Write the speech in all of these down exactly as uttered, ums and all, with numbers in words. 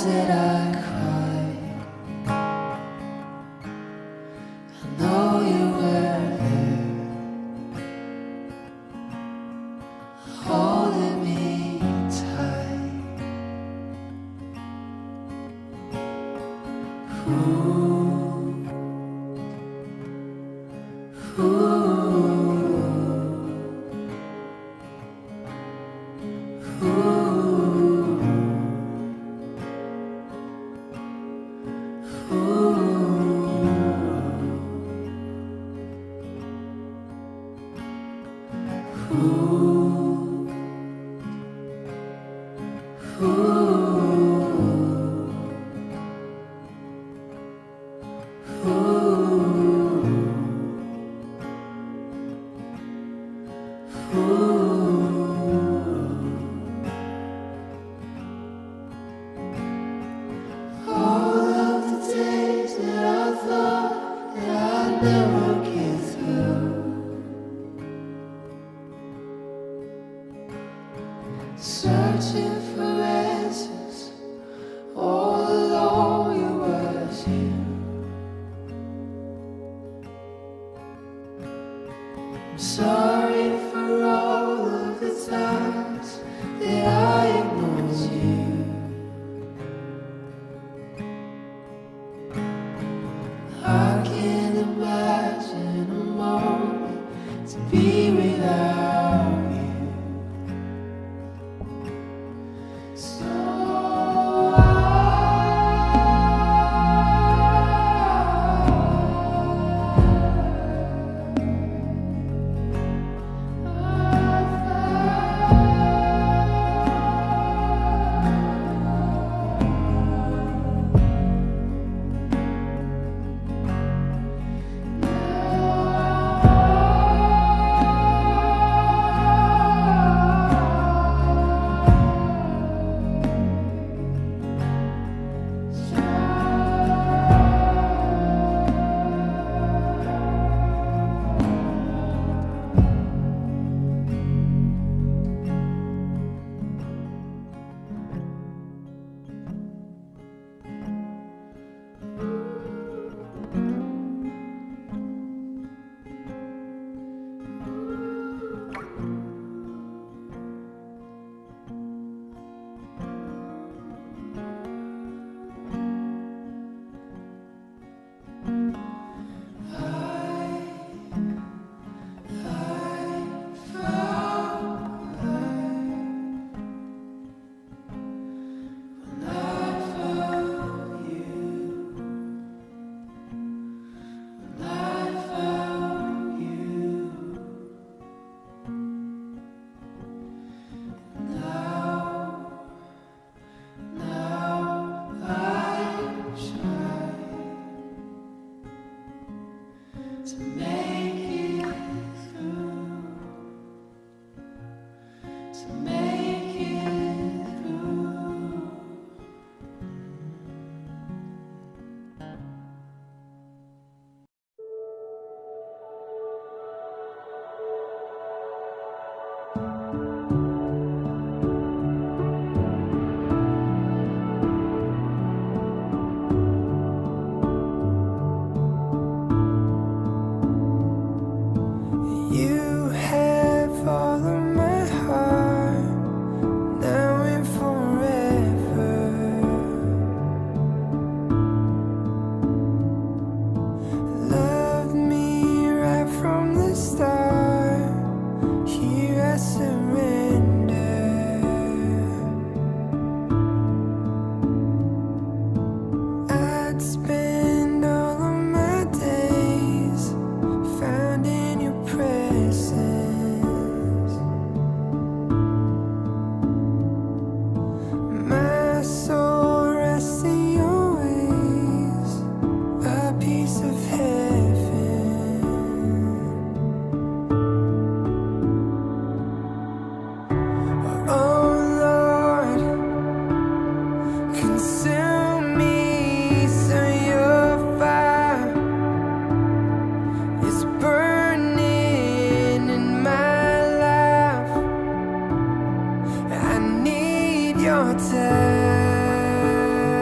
times that I cried, I know you were there, holding me tight. Ooh, ooh, ooh. All of the days that I thought that I'd never get through, searching for answers, all along it was you. I'm sorry for all of the times that I ignored you. I can't imagine a moment to be without you. So to make it through, to make it through. You have all of my heart, now and forever. Loved me right from the start, here I surrender. I'd spend all of my days found in your presence. My soul rests in your ways, a piece of heaven. Oh Lord, consume me so your fire is burning in my life. I need your touch.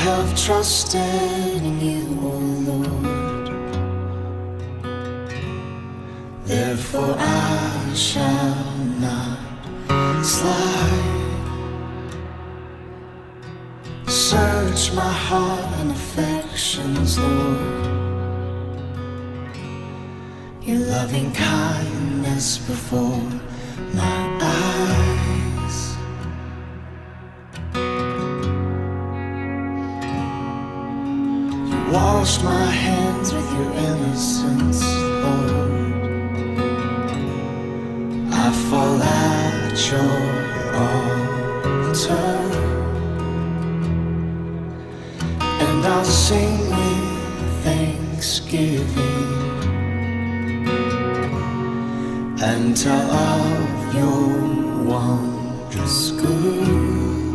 have trusted in you, O Lord. Therefore I shall not slide. Search my heart and affections, Lord. Your loving kindness before my eyes. You washed my hands with your innocence, Lord. I fall at your altar, and I'll sing with thanksgiving and tell of your wondrous good.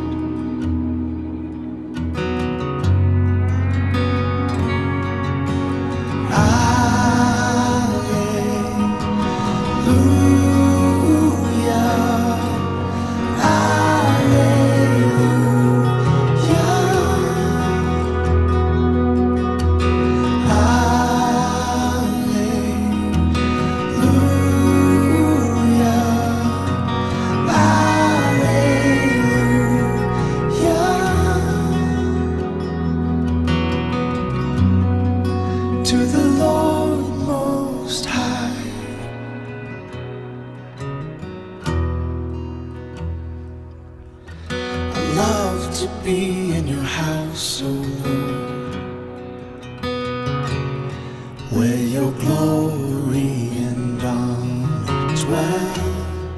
To the Lord Most High, I love to be in your house, O Lord, where your glory and honor dwell.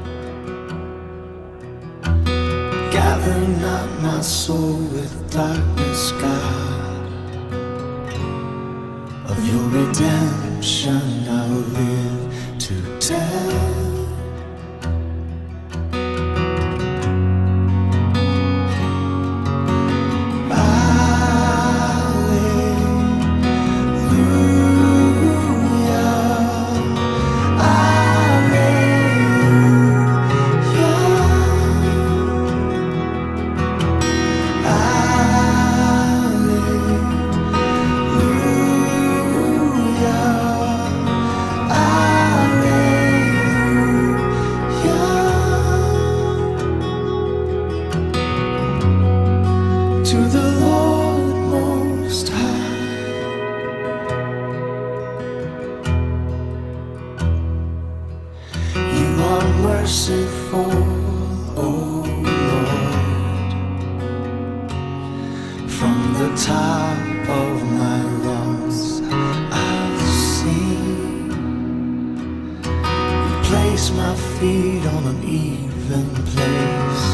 Gather not my soul with darkness, God. Of your redemption I'll live to tell. To the Lord Most High, you are merciful, O Lord. From the top of my lungs I'll sing. You place my feet on an even place.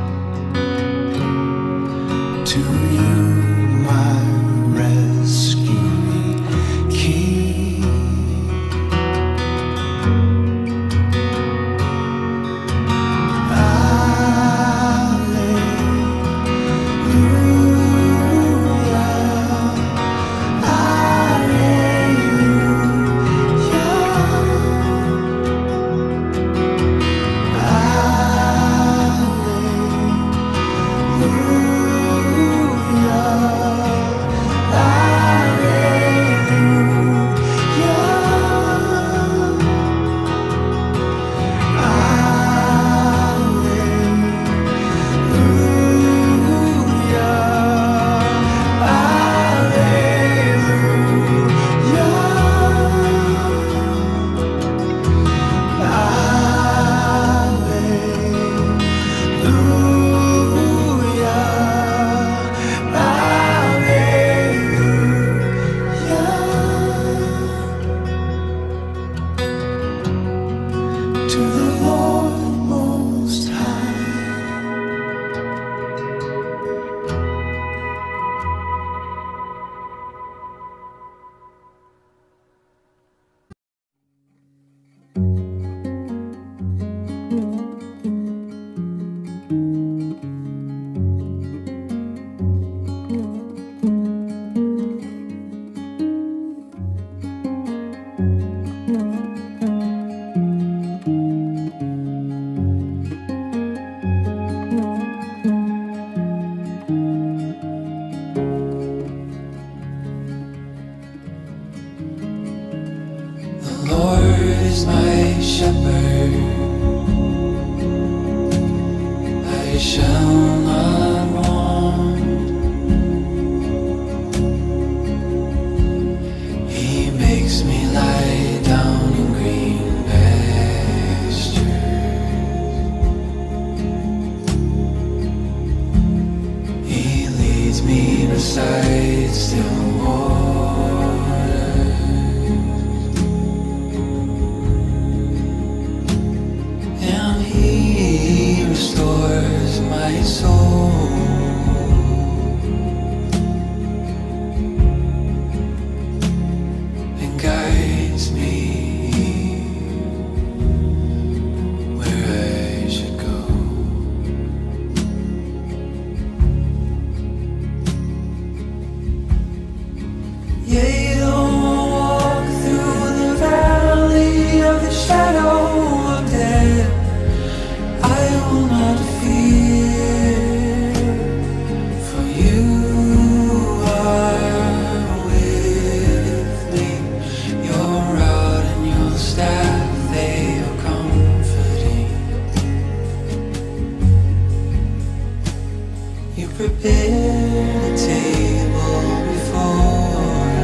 To you, my rescuing King. Hallelujah. I shall not want. He makes me lie down in green pastures. He leads me beside still waters, and He restores my soul. Yea, though I walk through the valley of the shadow of death, I will not fear, for You are with me. Your rod and Your staff, they are comforting. You prepare a table before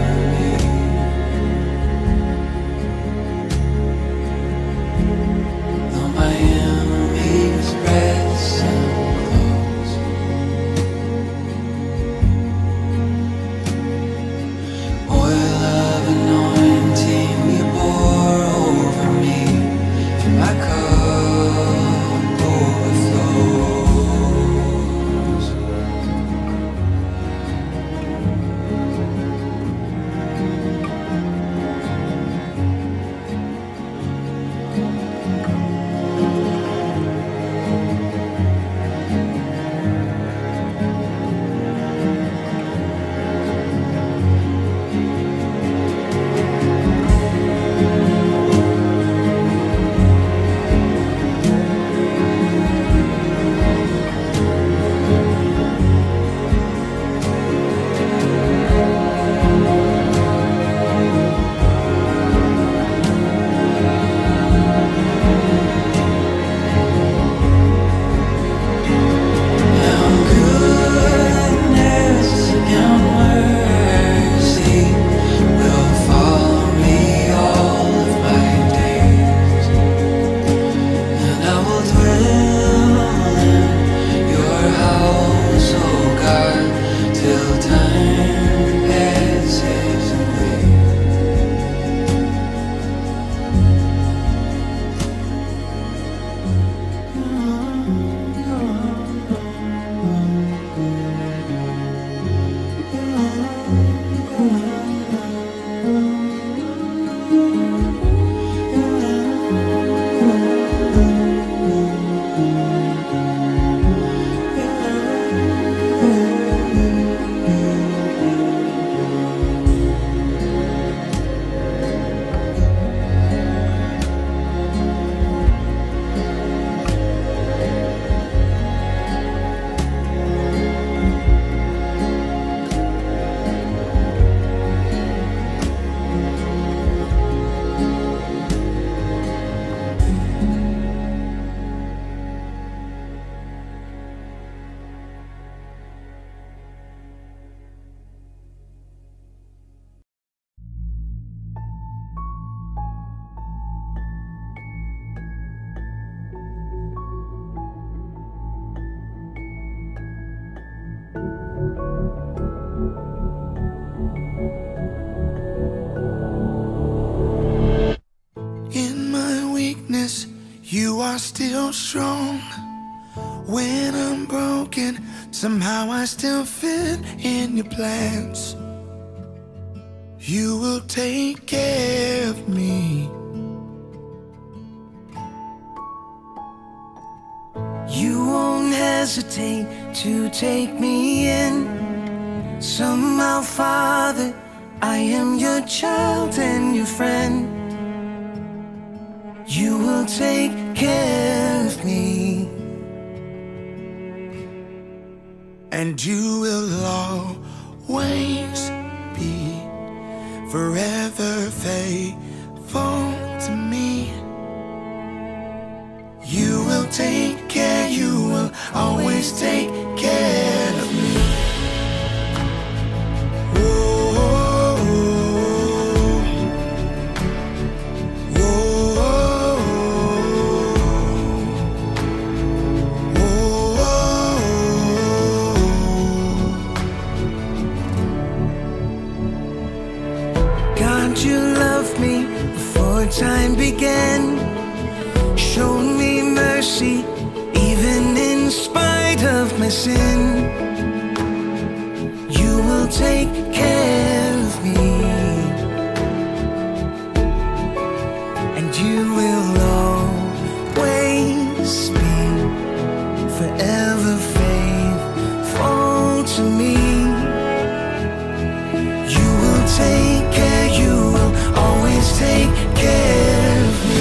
You are still strong. When I'm broken, somehow I still fit in your plans. You will take care of me. You won't hesitate to take me in. Somehow, Father, I am your child and your friend. You will take care of me, and you will always be forever faithful to me. will take care, you will always take care of me. God, you loved me before time began. Showed me mercy even in spite of my sin. You will take care of me, and you will always be forever faithful to me. You will take care, you will always take care of me.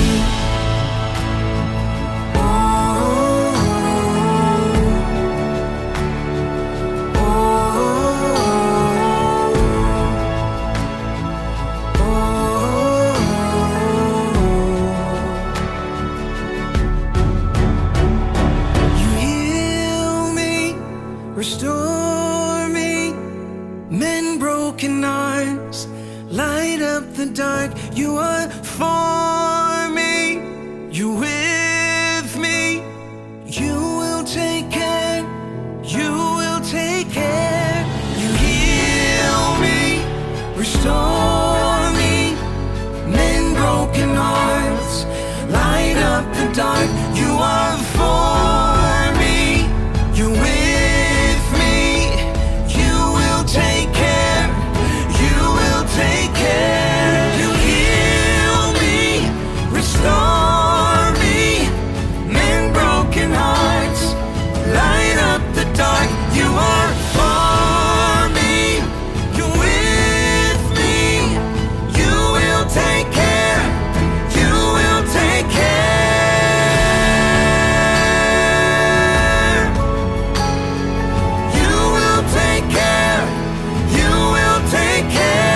Restore me, mend broken hearts, light up the dark. You are for me, you with me. You will take care, you will take care. You heal me, restore me, mend broken hearts, light up the dark. You are for me, you with me. Take care, you will take care. You heal me, restore me, mend broken hearts, light up the dark. You are for me, you're with me. You will take care, you will take care. You will take care, you will take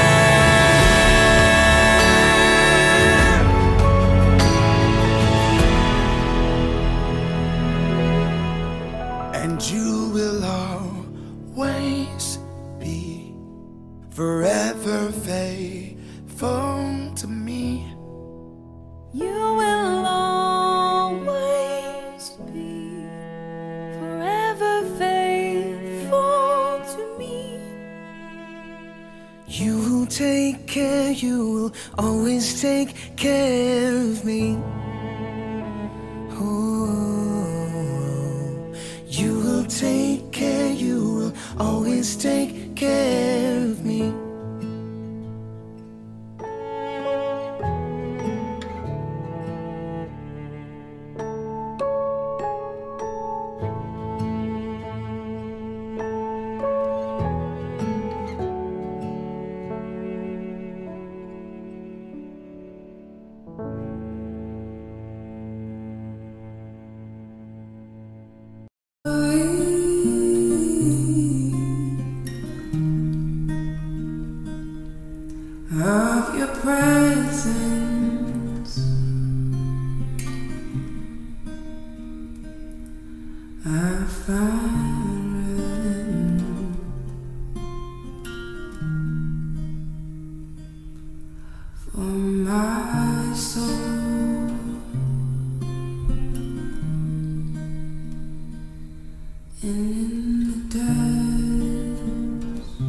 care. And you will always be forever faithful to me. You will always be forever faithful to me. You will take care, you will always take care of me. Oh, you will take care, you will always take care of me. Of your presence, I find for my soul. And in the depths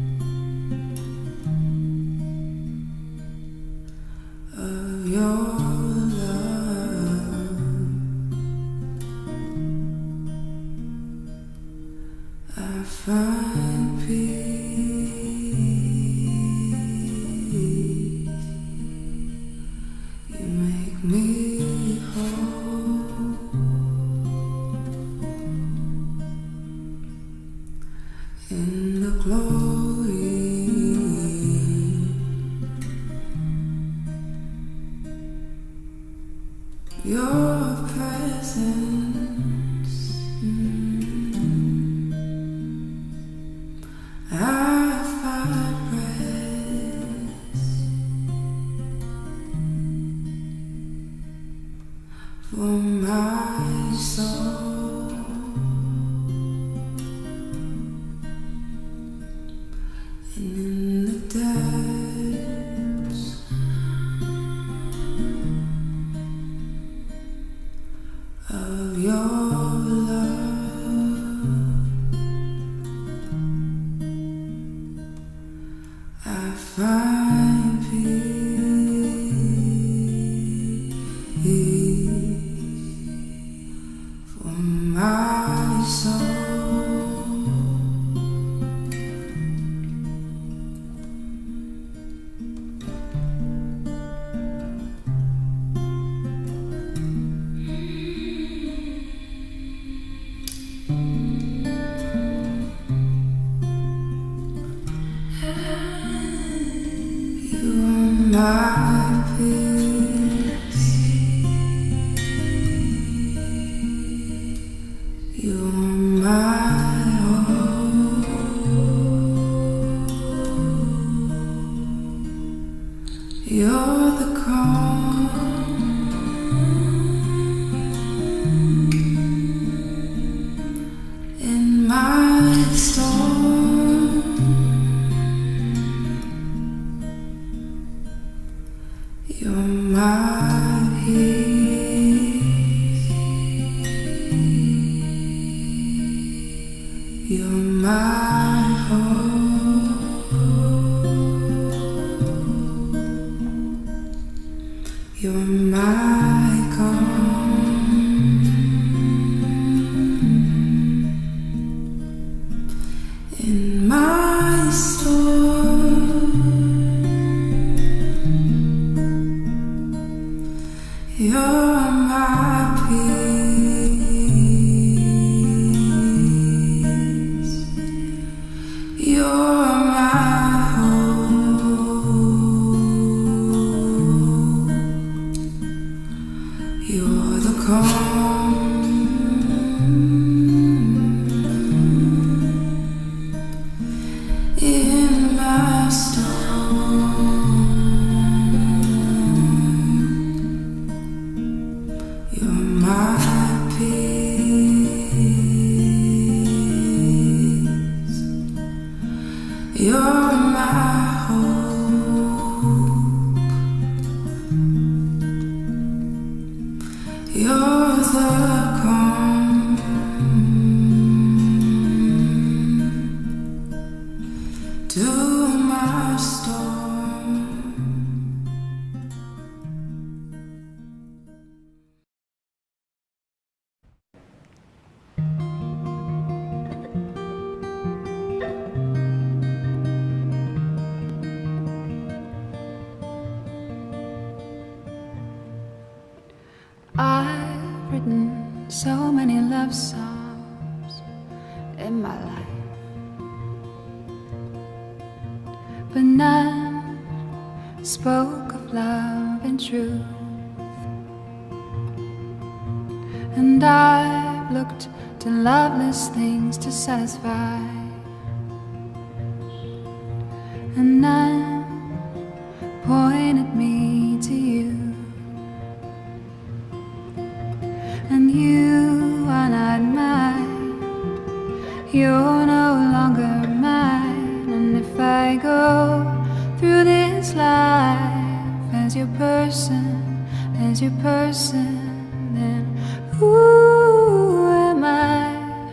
of your love, I find peace. You make me whole in the glory. Your presence, mm, for my soul. And in the depths of your love, I find peace for my soul. My peace, you're my hope, you're the calm in my storm. You're my peace, you're my hope, you're my calm in my storm. You're my peace, you're my hope, you're the calm in my storm. You're my peace, you're my hope, you're the calm to my storm. I've written so many love songs in my life, but none spoke of love and truth. And I've looked to loveless things to satisfy, and none pointed me to you. And you are not mine, you're no longer mine. And if I go through this life as your person, as your person, then who am I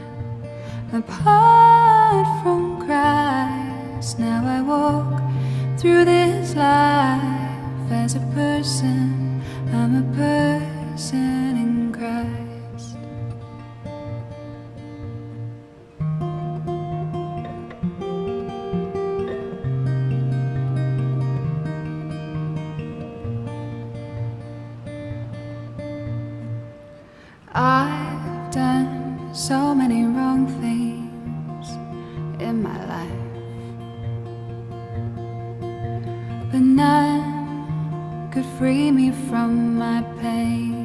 apart from Christ? Now I walk through this life as a person, I'm a person in Christ. I've done so many wrong things in my life, but none could free me from my pain.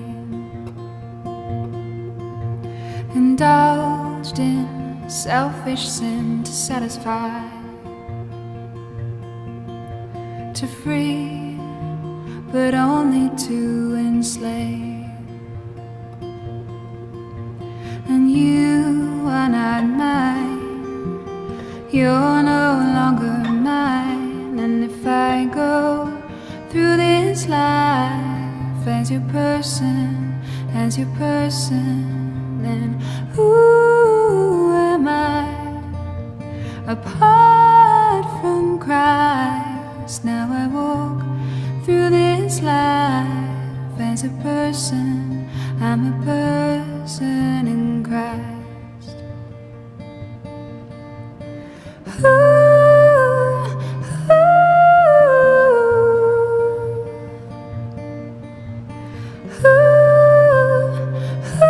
Indulged in selfish sin to satisfy, to free, but only to enslave. and you are not mine. You're no longer mine. And if I go through this life as your person, as your person, then who am I? Apart from Christ, now I walk through this life as a person. I'm a person in Christ. Ooh, ooh, ooh,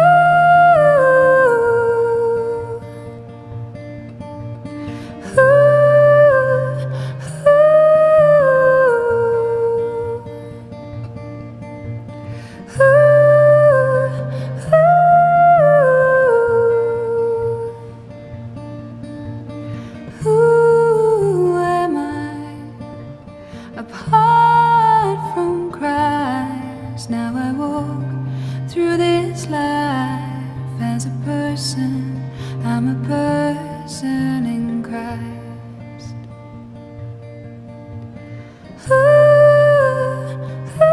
ooh, ooh. Who am I? Apart from Christ, now I walk through this life as a person. I'm a person in Christ. Ooh, ooh,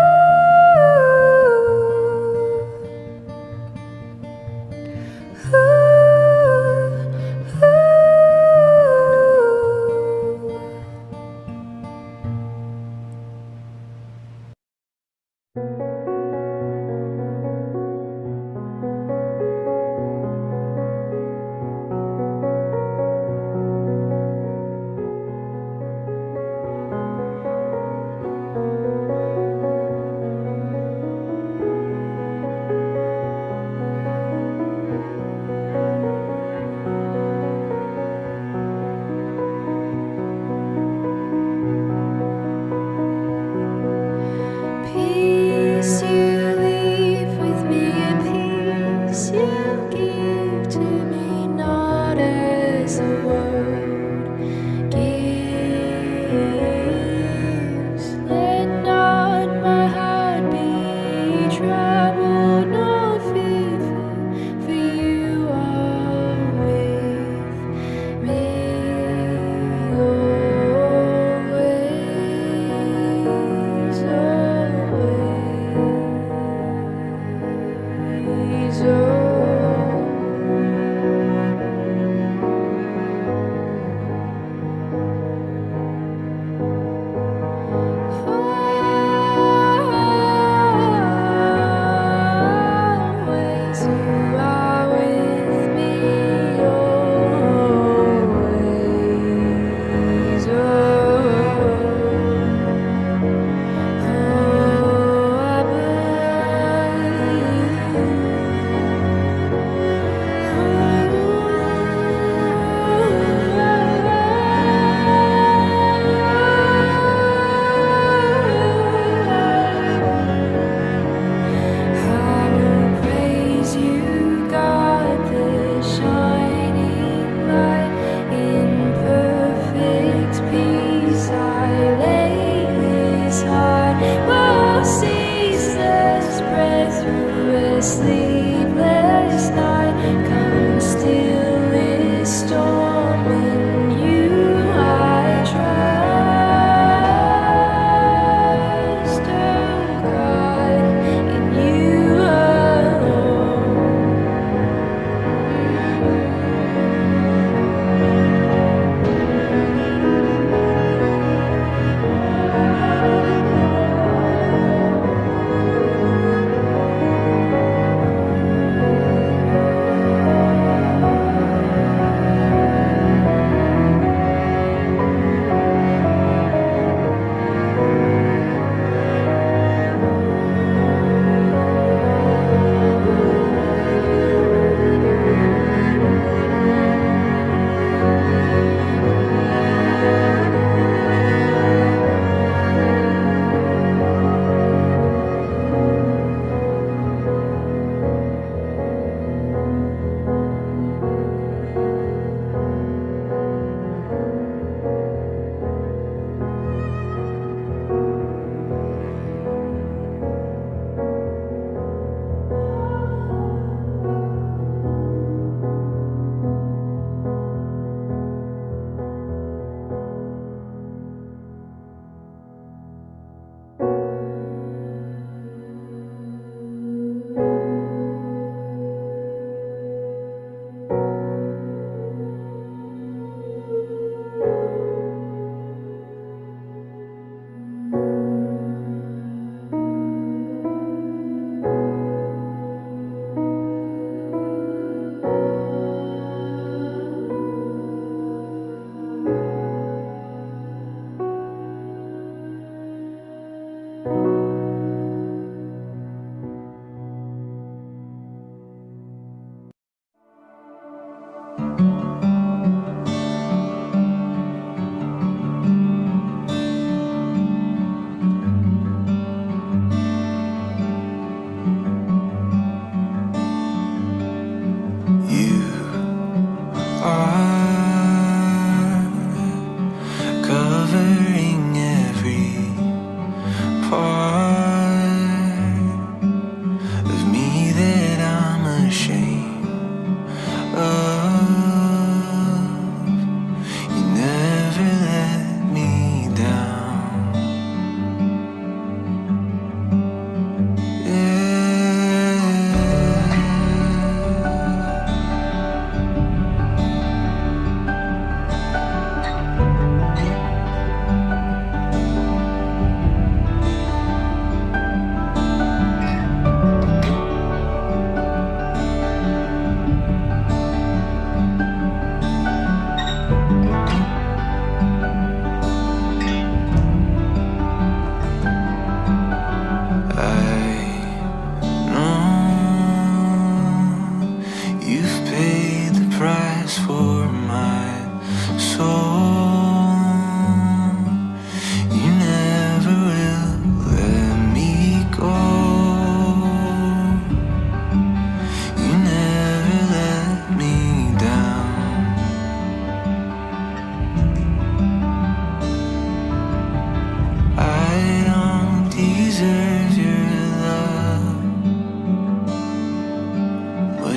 ooh.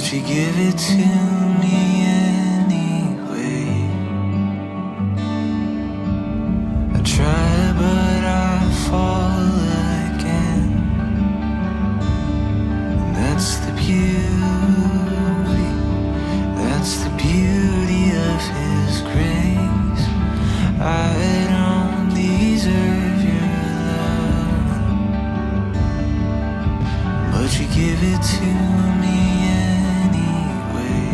but you give it to me anyway. I try but I fall again, and that's the beauty, that's the beauty of His grace. I don't deserve your love, but you give it to me anyway.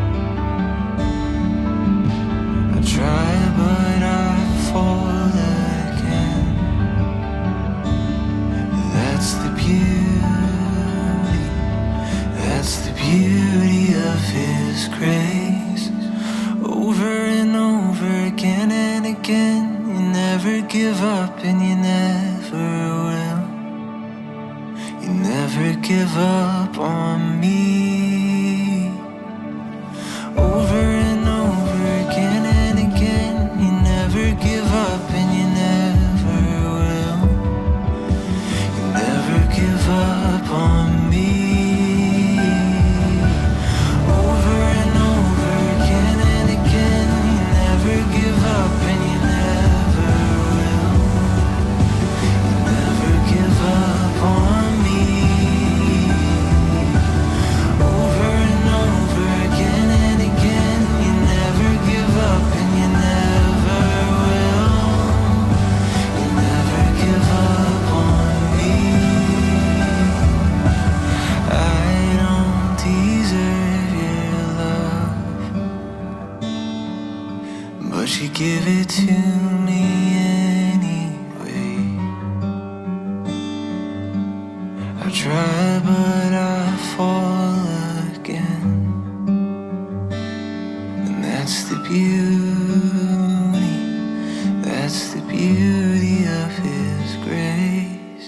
I try but I fall again. That's the beauty, that's the beauty of His grace. Over and over again and again, you never give up and you never will. You never give up on me. Over and over again and again, you never give up and you never will. You never give up on me. Over and over again and again, you never give up and you never will. You never give up on me. Over and over again and again, you never give up and you never will. You never give up on me. I don't deserve your love, but you give it to me anyway. I try but I fall again, and that's the beauty, that's the beauty of His grace.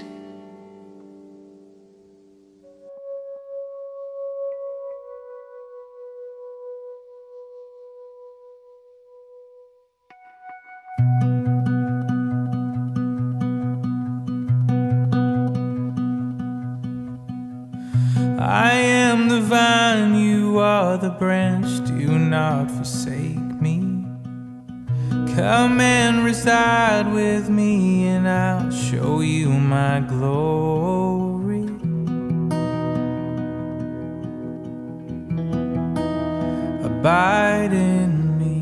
I am the vine, you are the branch, do not forsake me. Come and reside with me, and I'll show you my glory. Abide in me.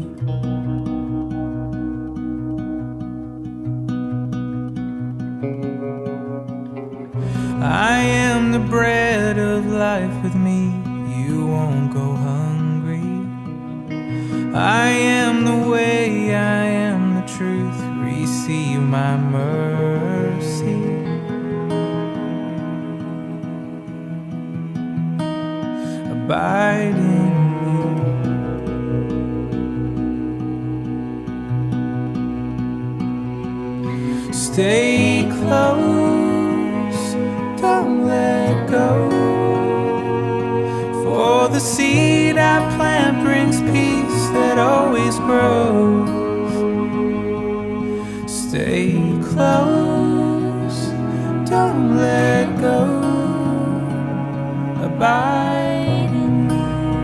I am the bread of life, with me you won't go hungry. I am the way, I am the truth, receive my mercy. Abide in me. Stay close, don't let go, for the seed I plant brings peace that always grows. Stay close, don't let go, abide in me.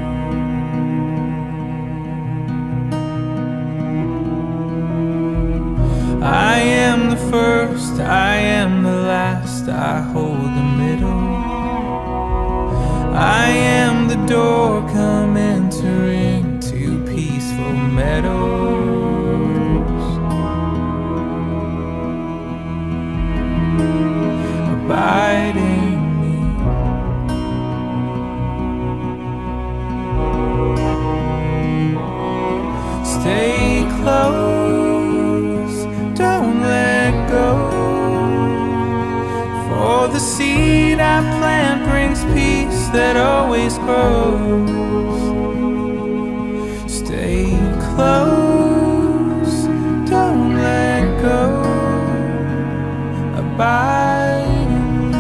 I am the first, I am the last, I hold the middle. I am the door, come enter into peaceful meadows. Abide in me. Stay close, don't let go, for the seed I plant brings peace that always grows. Stay close, don't let go, abide in me.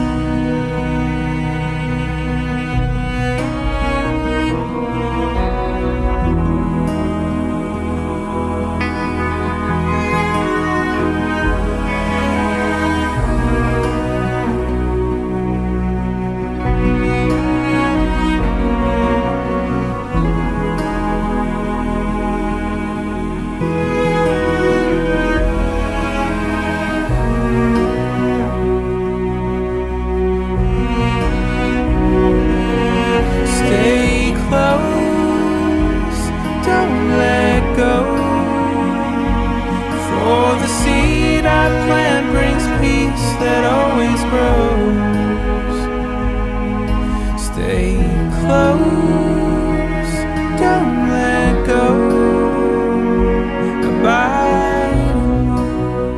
close, don't let go. Abide and know.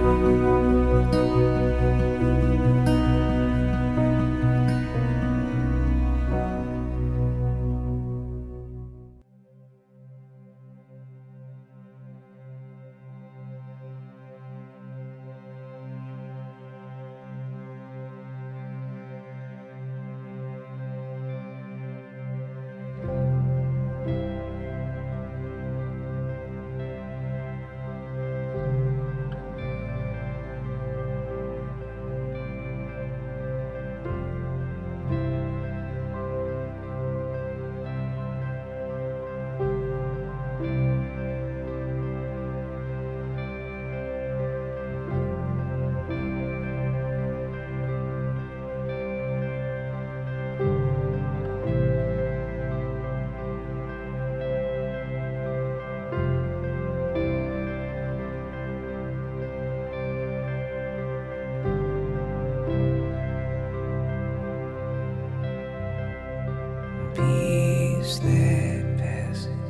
Peace that passes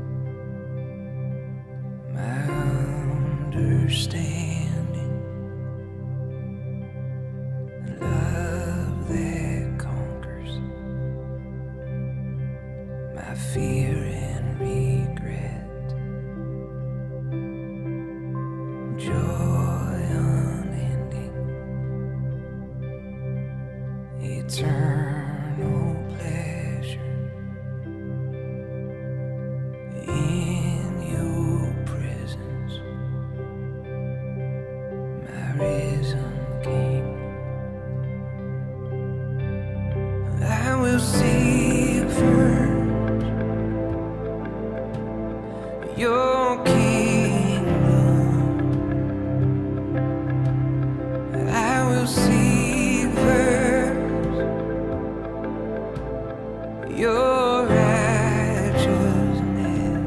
my understanding, love that conquers my fear and regret, joy unending, eternal pleasure in your presence, my risen King. I will seek first your kingdom. I will seek first your righteousness,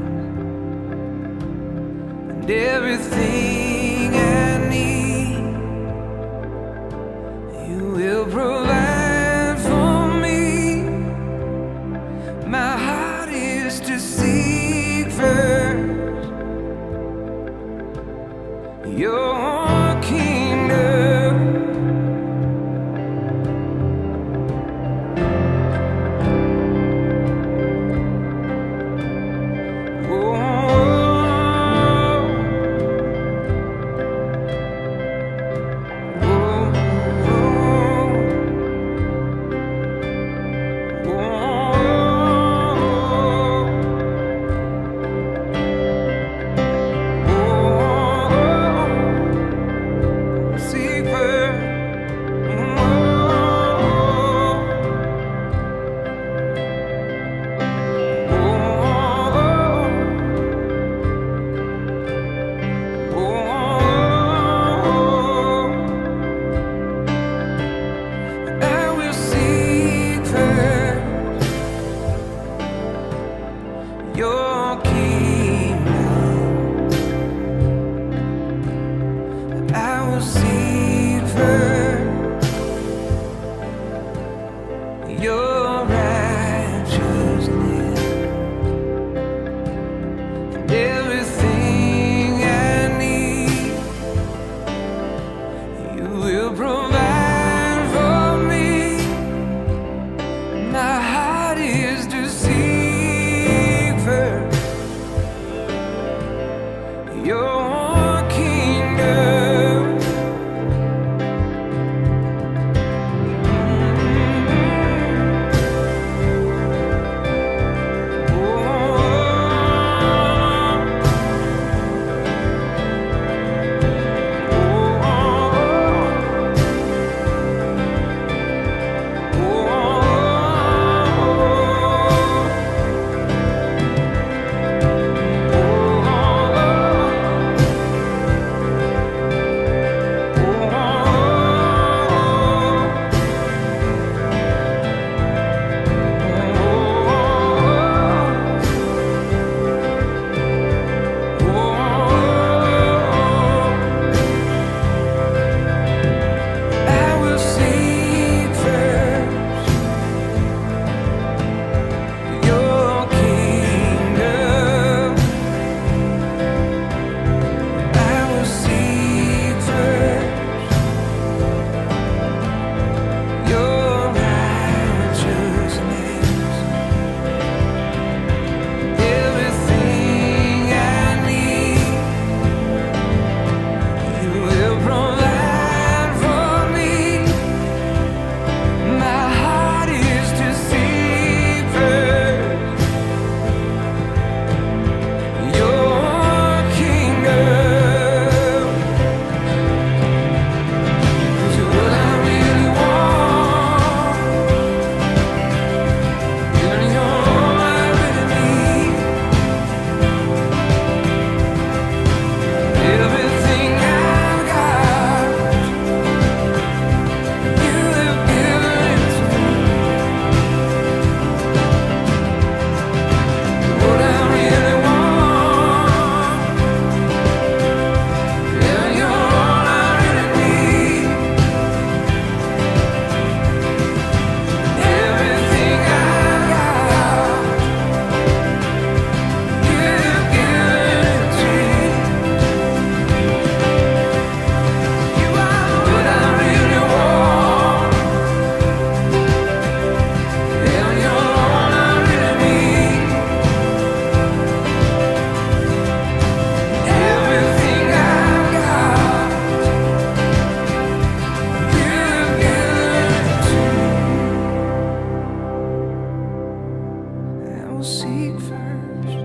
and everything I need you will provide for me. My heart is to seek first your kingdom. Your kingdom, I will seek first your righteousness, and everything I need you will provide for me. My heart is to seek first will seek first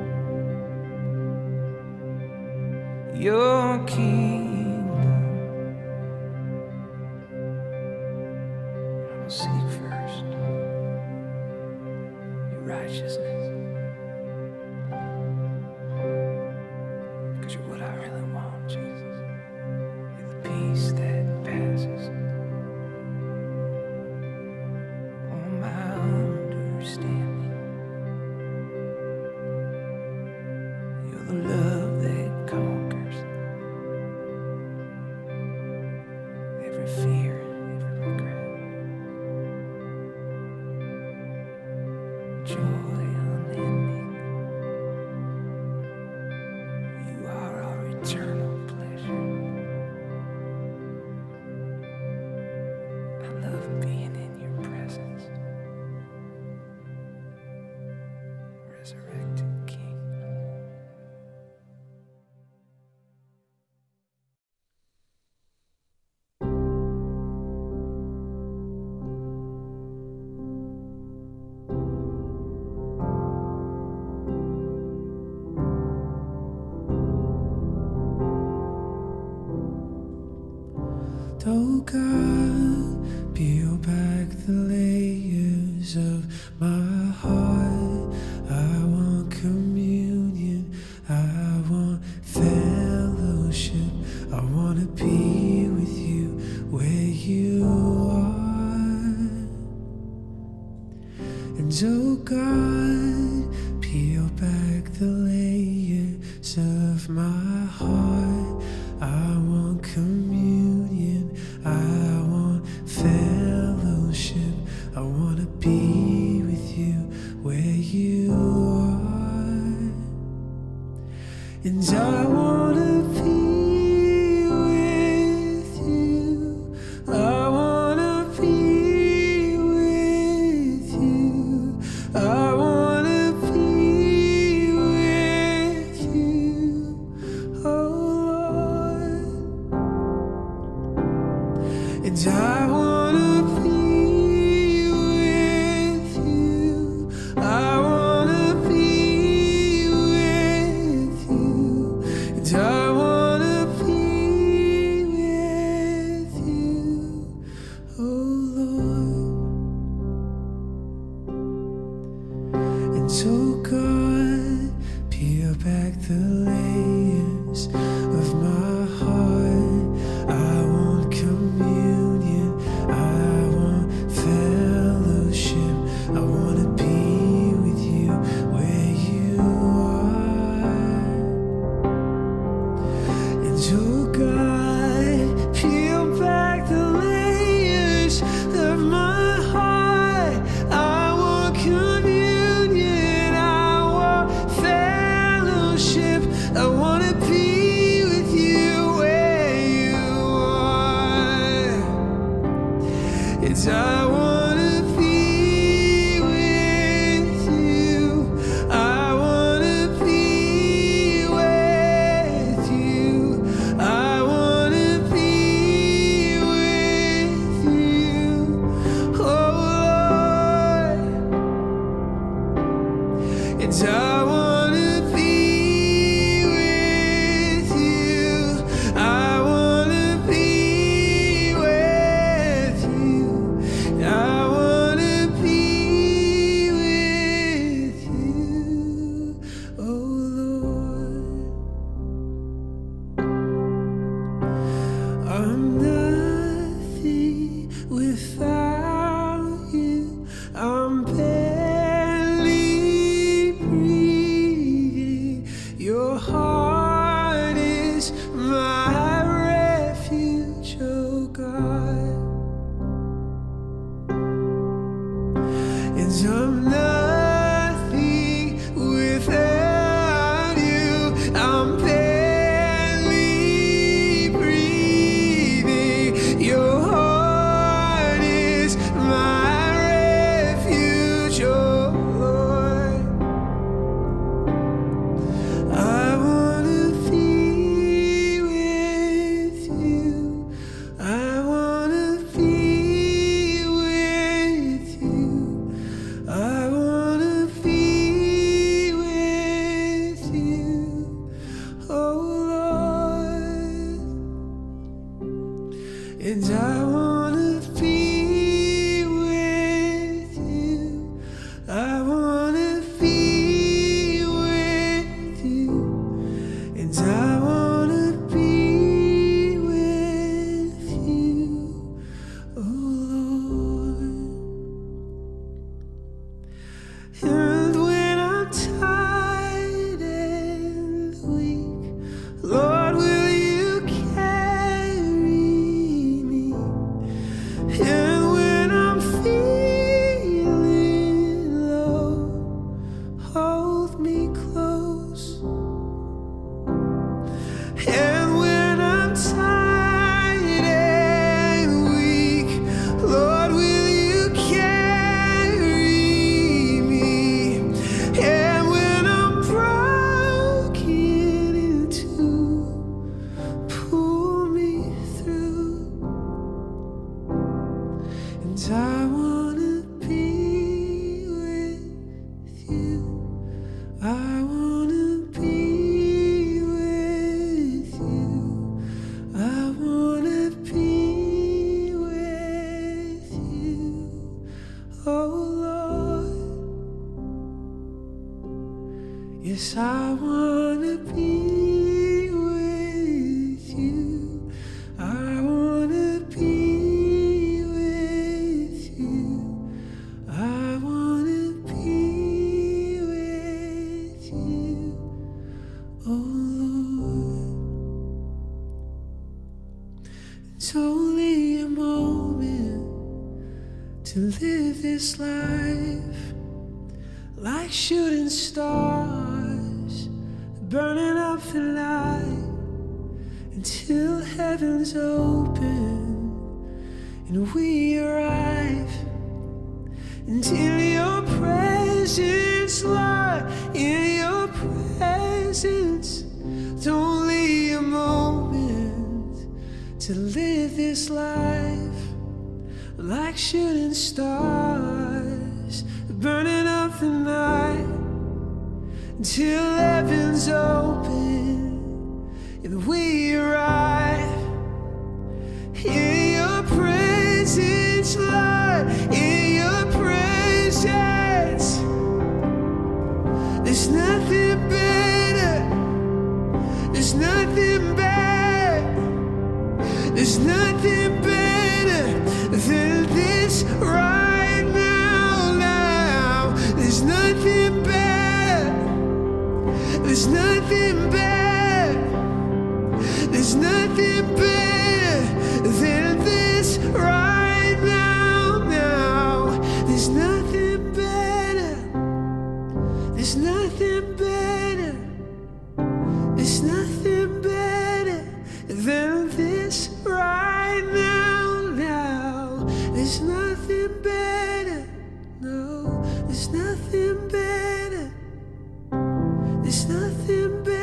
your kingdom. I will seek first your righteousness, because you're what I really want, Jesus. You're the peace that passes all my understanding. You're the love that conquers every fear, every regret. Joy unending. You are our eternal pleasure. I love being in your presence. Resurrected King. Oh God, peel back the layers of my heart. I want communion, I want fellowship. I want to be with you where you are. And oh God, peel back the layers of my heart. I want communion, I want fellowship. I want to be with you where you are. And I want to be with you. I want to be with you. I want to be with you, oh Lord. And I want to be with you. I want to be with you. And I want to be with you, oh Lord. And so God, peel back the layers of my heart. I want communion, I want fellowship. I want to be with you where you are. And oh God, peel back the layers of my heart. I want communion, I want fellowship. I want to be with you where you are. It's I want to be with you. I want to be with you. I want to be with you, oh Lord. It's I want to be with you. I want to be with you. I want to be with you, oh Lord. I'm nothing without you. I'm barely breathing. Yes, I wanna be with you. I wanna be with you. I wanna be with you, oh Lord. It's only a moment to live this life, like shooting stars burning up the light, until heaven's open and we arrive, until your presence, Lord, in your presence. It's only a moment to live this life, like shooting stars burning up the night, until heaven's open and we arrive. In your presence, Lord, in your presence. There's nothing better, there's nothing better, there's nothing better than this right now, now. There's nothing better, there's nothing better, there's nothing better than this right now, now. There's nothing better, there's nothing better, there's nothing better than this right now, now. There's nothing better, no, there's nothing better, there's nothing better.